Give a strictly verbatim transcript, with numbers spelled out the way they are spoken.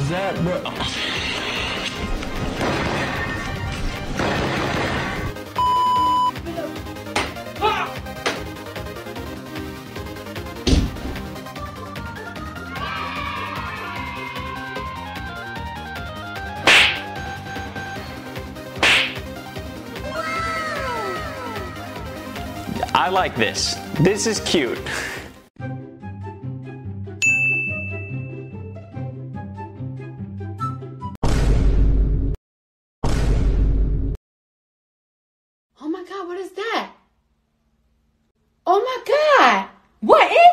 that, bro? I like this. This is cute. Oh my God, what is that? Oh my God, what is